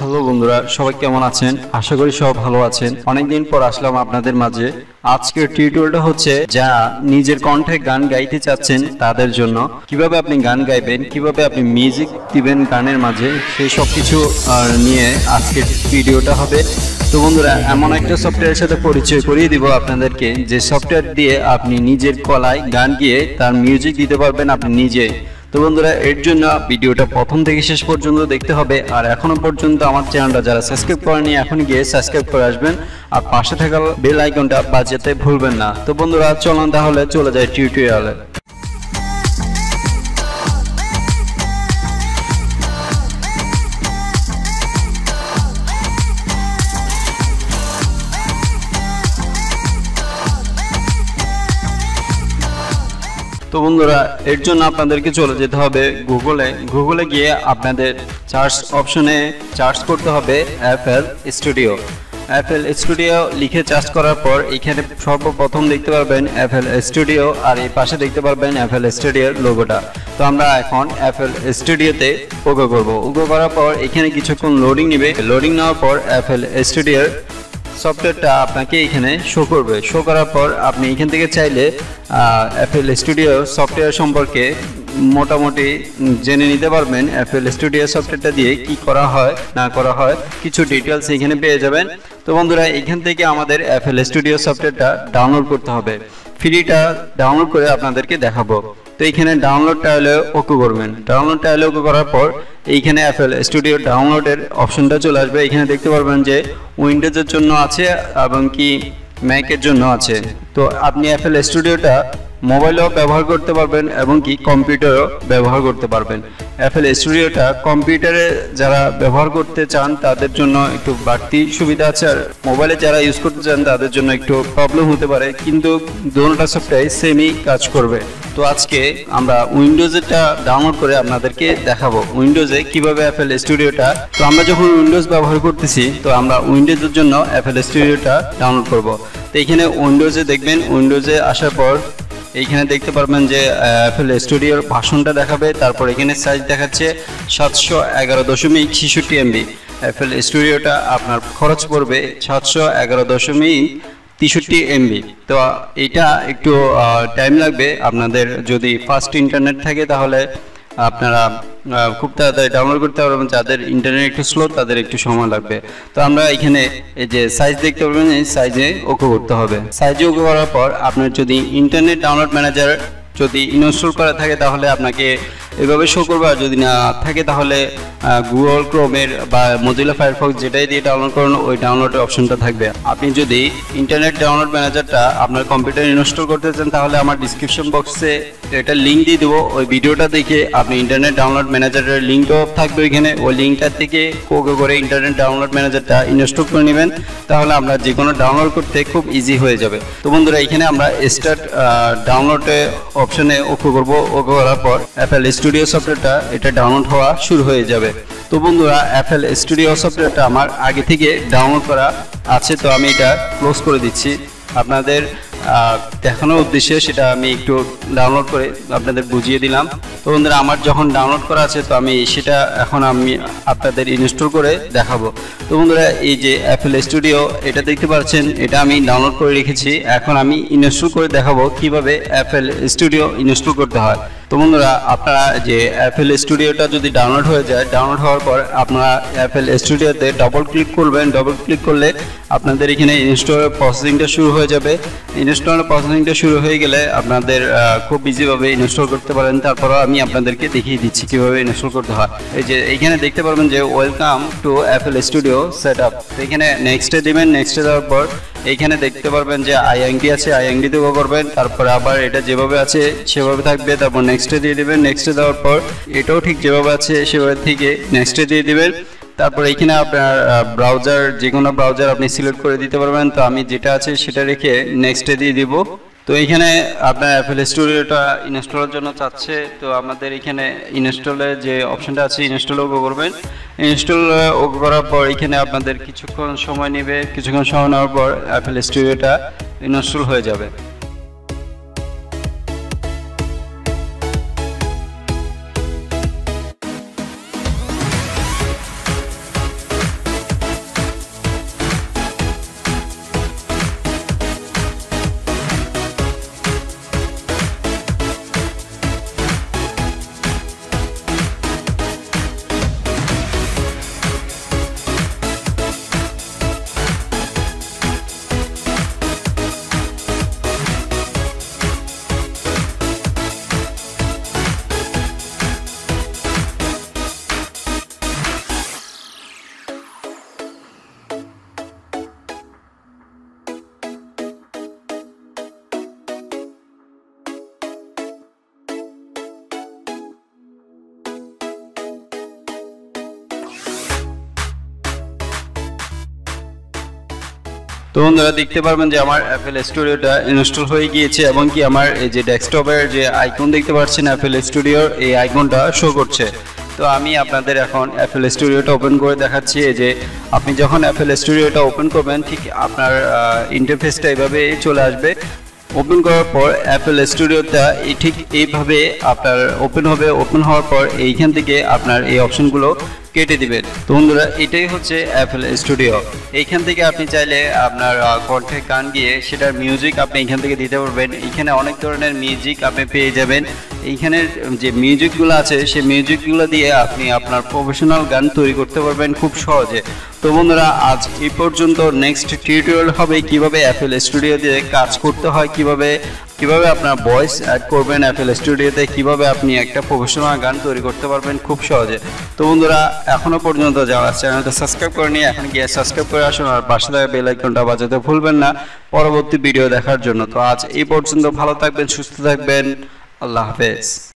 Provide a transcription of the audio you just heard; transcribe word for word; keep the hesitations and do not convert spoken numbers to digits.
Hello বন্ধুরা, সবাই কেমন আছেন? আশা করি সব ভালো আছেন। অনেকদিন পর আসলাম আপনাদের মাঝে। আজকের টিউটোরিয়ালটা হচ্ছে যা নিজের কণ্ঠে গান গাইতে চাচ্ছেন তাদের জন্য। কিভাবে আপনি গান গাইবেন, কিভাবে আপনি মিউজিক দিবেন গানের মাঝে, সেই সব কিছু নিয়ে আজকের ভিডিওটা হবে। তো বন্ধুরা, এমন একটা সফটওয়্যারের সাথে পরিচয় করিয়ে দিব আপনাদেরকে, যে সফটওয়্যার দিয়ে আপনি নিজের গলায় গান গিয়ে তার মিউজিক দিতে পারবেন আপনি নিজে। তো বন্ধুরা, এর জন্য ভিডিওটা প্রথম থেকে শেষ পর্যন্ত দেখতে হবে। আর এখনো পর্যন্ত আমার চ্যানেলটা যারা সাবস্ক্রাইব করেনি, এখন গিয়ে সাবস্ক্রাইব করে আসবেন আর পাশে থাকা বেল আইকনটা বাজাতে ভুলবেন না। তো বন্ধুরা, চলুন তাহলে চলে যায় টিউটোরিয়ালে। তো বন্ধুরা, এর জন্য আপনাদেরকে চলে যেতে হবে গুগলে। গুগলে গিয়ে আপনাদের সার্চ অপশনে সার্চ করতে হবে এফএল স্টুডিও। এফএল স্টুডিও লিখে সার্চ করার পর এখানে সর্বপ্রথম দেখতে পারবেন এফএল স্টুডিও, আর এই পাশে দেখতে পারবেন এফএল স্টুডিওর লোগোটা। তো আমরা এখন এফএল স্টুডিওতে ওকে করব। ওকে করার পর এখানে কিছুক্ষণ লোডিং নেবে। লোডিং নেওয়ার পর এফএল স্টুডিওর সফটওয়্যারটা আপনাকে এখানে শো করবে। শো করার পর আপনি এখান থেকে চাইলে এফএল স্টুডিও সফটওয়্যার সম্পর্কে মোটামুটি জেনে নিতে পারবেন। এফএল স্টুডিও সফটওয়্যারটা দিয়ে কি করা হয় না করা হয় কিছু ডিটেলস এখানে পেয়ে যাবেন। তো বন্ধুরা, এখান থেকে আমাদের এফএল স্টুডিও সফটওয়্যারটা ডাউনলোড করতে হবে। ফ্রিটা ডাউনলোড করে আপনাদেরকে দেখাবো। তো এখানে ডাউনলোডটা হলে ওকে করবেন। ডাউনলোডটা হলে ওকে করার পর এইখানে এফএল স্টুডিও ডাউনলোডের অপশনটা চলে আসবে। এখানে দেখতে পারবেন যে উইন্ডোজের জন্য আছে এবং কি ম্যাকের জন্য আছে। তো আপনি এফএল স্টুডিওটা মোবাইলেও ব্যবহার করতে পারবেন এবং কি কম্পিউটারও ব্যবহার করতে পারবেন। এফএল স্টুডিওটা কম্পিউটারে যারা ব্যবহার করতে চান তাদের জন্য একটু বাড়তি সুবিধা আছে, আর মোবাইলে যারা ইউজ করতে চান তাদের জন্য একটু প্রবলেম হতে পারে, কিন্তু দুটোটা সফটওয়্যার সেমই কাজ করবে। তো আজকে আমরা উইন্ডোজেরটা ডাউনলোড করে আপনাদেরকে দেখাবো উইন্ডোজে কিভাবে এফএল স্টুডিওটা। তো আমরা যখন উইন্ডোজ ব্যবহার করতেছি, তো আমরা উইন্ডোজের জন্য এফএল স্টুডিওটা ডাউনলোড করব। তো এখানে উইন্ডোজে দেখবেন, উইন্ডোজে আসার পর এইখানে দেখতে পারবেন যে এফএল স্টুডিওর ভাষণটা দেখাবে। তারপর এখানে সাইজ দেখাচ্ছে সাতশো এগারো দশমিক ছেষট্টি এমবি। এফএল স্টুডিওটা আপনার খরচ পড়বে সাতশো এগারো দশমিক তেষট্টি এমবি। তো এটা একটু টাইম লাগবে আপনাদের। যদি ফাস্ট ইন্টারনেট থাকে তাহলে আপনারা খুব তাড়াতাড়ি ডাউনলোড করতে পারবেন। যাদের ইন্টারনেট একটু স্লো তাদের একটু সময় লাগবে। তো আমরা এখানে এই যে সাইজ দেখতে পারবেন, এই সাইজে ওকে করতে হবে। সাইজে ওকে করার পর আপনার যদি ইন্টারনেট ডাউনলোড ম্যানেজার যদি ইনস্টল করা থাকে তাহলে আপনাকে এভাবে শো করবে, আর যদি না থাকে তাহলে গুগল ক্রোমের বা মজিলা ফায়ারফক্স যেটাই দিয়ে ডাউনলোড করুন ওই ডাউনলোডের অপশনটা থাকবে। আপনি যদি ইন্টারনেট ডাউনলোড ম্যানেজারটা আপনার কম্পিউটারে ইনস্টল করতে চান তাহলে আমার ডিসক্রিপশন বক্সে এটা লিঙ্ক দিয়ে দেবো। ওই ভিডিওটা দেখে আপনি ইন্টারনেট ডাউনলোড ম্যানেজারের লিঙ্কও থাকবে এখানে, ওই লিঙ্কটা থেকে কোকে করে ইন্টারনেট ডাউনলোড ম্যানেজারটা ইনস্টল করে নেবেন। তাহলে আমরা যে কোনো ডাউনলোড করতে খুব ইজি হয়ে যাবে। তো বন্ধুরা, এখানে আমরা স্টার্ট ডাউনলোডে অপশনে ওকে করবো। ওকে করার পর এফএল স্টুডিও সফটওয়্যারটা এটা ডাউনলোড হওয়া শুরু হয়ে যাবে। তো বন্ধুরা, এফএল স্টুডিও সফটওয়্যারটা আমার আগে থেকে ডাউনলোড করা আছে, তো আমি এটা ক্লোজ করে দিচ্ছি আপনাদের দেখানোর উদ্দেশ্যে। সেটা আমি একটু ডাউনলোড করে আপনাদের বুঝিয়ে দিলাম। তো বন্ধুরা, আমার যখন ডাউনলোড করা আছে তো আমি সেটা এখন আমি আপনাদের ইনস্টল করে দেখাবো। তো বন্ধুরা, এই যে এফএল স্টুডিও এটা দেখতে পাচ্ছেন, এটা আমি ডাউনলোড করে রেখেছি। এখন আমি ইনস্টল করে দেখাবো কিভাবে এফএল স্টুডিও ইনস্টল করতে হয়। তো বন্ধুরা, আপনারা যে এফএল স্টুডিওটা যদি ডাউনলোড হয়ে যায়, ডাউনলোড হওয়ার পর আপনারা এফএল স্টুডিওতে ডবল ক্লিক করবেন। ডবল ক্লিক করলে আপনাদের এখানে ইনস্টল প্রসেসিংটা শুরু হয়ে যাবে। ইনস্টল প্রসেসিংটা শুরু হয়ে গেলে আপনাদের খুব ইজিভাবে ইনস্টল করতে পারেন। তারপরও আমি আপনাদেরকে দেখিয়ে দিচ্ছি কিভাবে ইনস্টল করতে হয়। এই যে এখানে দেখতে পারবেন যে welcome to FL studio set up. তো এখানে নেক্সটে দিবেন। নেক্সটে দেওয়ার পর এইখানে দেখতে পারবেন যে আইএনডি আছে, আইএনডি দেবো করবেন। তারপর আবার এটা যেভাবে আছে সেভাবে থাকবে। তারপর নেক্সটে দিয়ে দিবেন। নেক্সটে দেওয়ার পর এটাও ঠিক যেভাবে আছে সেভাবে থেকে নেক্সটে দিয়ে দিবেন। তারপর এখানে আপনার ব্রাউজার, যে কোনো ব্রাউজার আপনি সিলেক্ট করে দিতে পারবেন। তো আমি যেটা আছে সেটা রেখে নেক্সটে দিয়ে দিব। তো এখানে আপনার এফএল স্টুডিওটা ইনস্টলের জন্য চাচ্ছে। তো আমাদের এখানে ইনস্টলের যে অপশনটা আছে ইনস্টল ওকে করবেন। ইনস্টল ওকে করার পর এখানে আপনাদের কিছুক্ষণ সময় নেবে। কিছুক্ষণ সময় নেওয়ার পর এফএল স্টুডিওটা ইনস্টল হয়ে যাবে। তো বন্ধুরা দেখতে পারবেন যে আমার অ্যাপেল স্টুডিওটা ইনস্টল হয়ে গিয়েছে এবং কি আমার এই যে ডেস্কটপের যে আইকন দেখতে পাচ্ছেন অ্যাপেল স্টুডিওর এই আইকনটা শো করছে। তো আমি আপনাদের এখন অ্যাপেল স্টুডিওটা ওপেন করে দেখাচ্ছি। এই যে আপনি যখন অ্যাপেল স্টুডিওটা ওপেন করবেন ঠিক আপনার ইন্টারফেসটা এইভাবে চলে আসবে। ওপেন করার পর অ্যাপেল স্টুডিওটা ঠিক এইভাবে আপনার ওপেন হবে। ওপেন হওয়ার পর এইখান থেকে আপনার এই অপশনগুলো কেটে দিবেন। তো বন্ধুরা এটাই হচ্ছে অ্যাপেল স্টুডিও। এইখান থেকে আপনি চাইলে আপনার কণ্ঠে গান গিয়ে সেটার মিউজিক আপনি এখান থেকে দিতে পারবেন। এইখানে অনেক ধরনের মিউজিক আপনি পেয়ে যাবেন। এইখানের যে মিউজিকগুলো আছে সেই মিউজিকগুলো দিয়ে আপনি আপনার প্রফেশনাল গান তৈরি করতে পারবেন খুব সহজে। তো বন্ধুরা আজ এই পর্যন্ত। নেক্সট টিউটোরিয়াল হবে কিভাবে অ্যাপেল স্টুডিও দিয়ে কাজ করতে হয়, কিভাবে কিভাবে আপনার ভয়েস অ্যাড করবেন অ্যাপেল স্টুডিওতে, কিভাবে আপনি একটা প্রফেশনাল গান তৈরি করতে পারবেন খুব সহজে। তো বন্ধুরা এখনো পর্যন্ত যারা চ্যানেলটা সাবস্ক্রাইব করেনি এখন গিয়ে সাবস্ক্রাইব করে আসুন, আর পাশে থাকা বেল আইকনটা বাজাতে ভুলবেন না পরবর্তী ভিডিও দেখার জন্য। তো আজ এই পর্যন্ত, ভালো থাকবেন, সুস্থ থাকবেন, আল্লাহ হাফেজ।